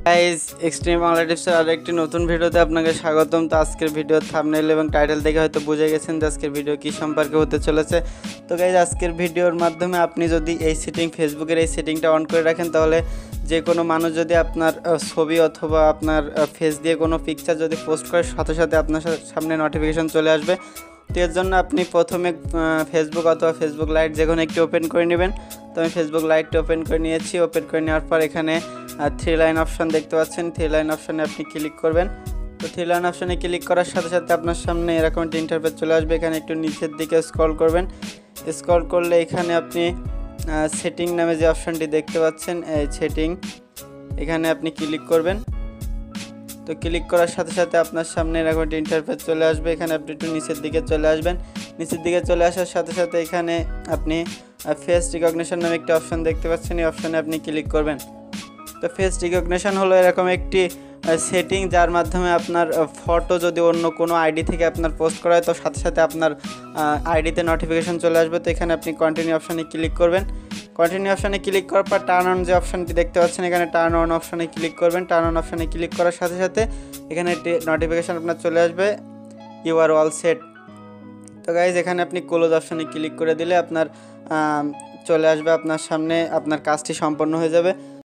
Guys extreme Bangla টিপসের আরেকটি নতুন ভিডিওতে আপনাকে স্বাগতম। তো আজকের ভিডিওর থাম্বনেল এবং টাইটেল দেখে হয়তো বুঝে গেছেন যে আজকের ভিডিও কী সম্পর্কে হতে চলেছে। তো গাইস আজকের ভিডিওর মাধ্যমে আপনি যদি এই ফেসবুকের এই সেটিংটা অন করে রাখেন, তাহলে যে কোনো মানুষ যদি আপনার ছবি অথবা আপনার ফেস দিয়ে কোনো পিকচার যদি পোস্ট করে, সাথে সাথে আপনার সামনে নোটিফিকেশন চলে আসবে। তো এর জন্য আপনি প্রথমে ফেসবুক অথবা ফেসবুক লাইট যে কোনো একটি ওপেন করে নেবেন। তো আমি ফেসবুক লাইটটা ওপেন করে নিয়েছি। ওপেন করে নেওয়ার পর এখানে 3 লাইন অপশান দেখতে পাচ্ছেন। 3 লাইন অপশানে আপনি ক্লিক করবেন। তো 3 লাইন অপশানে ক্লিক করার সাথে সাথে আপনার সামনে এরকম একটা ইন্টারফেস চলে আসবে। এখানে একটু নিচের দিকে স্ক্রল করবেন। স্ক্রল করলে এখানে আপনি সেটিং নামে যে অপশানটি দেখতে পাচ্ছেন, এই সেটিং, এখানে আপনি ক্লিক করবেন। তো ক্লিক করার সাথে সাথে আপনার সামনে এরকম একটা ইন্টারফেস চলে আসবে। এখানে আপনি একটু নিচের দিকে চলে আসবেন। নিচের দিকে চলে আসার সাথে সাথে এখানে আপনি ফেস রিকগনিশন নামে একটি অপশান দেখতে পাচ্ছেন। এই অপশানে আপনি ক্লিক করবেন। তো ফেস রিকগনিশন হলো এরকম একটি সেটিং, যার মাধ্যমে আপনার ফটো যদি অন্য কোনো আইডি থেকে আপনার পোস্ট করা হয়, তো সাথে সাথে আপনার আইডিতে নোটিফিকেশন চলে আসবে। তো এখানে আপনি কন্টিনিউ অপশানে ক্লিক করবেন। কন্টিনিউ অপশানে ক্লিক করার পর টার্ন অন যে অপশানটি দেখতে পাচ্ছেন, এখানে টার্ন অন অপশানে ক্লিক করবেন। টার্ন অন অপশানে ক্লিক করার সাথে সাথে এখানে একটি নোটিফিকেশন আপনার চলে আসবে, ইউ আর অল সেট। তো গাইজ এখানে আপনি ক্লোজ অপশানে ক্লিক করে দিলে আপনার চলে আসবে আপনার সামনে, আপনার কাজটি সম্পন্ন হয়ে যাবে।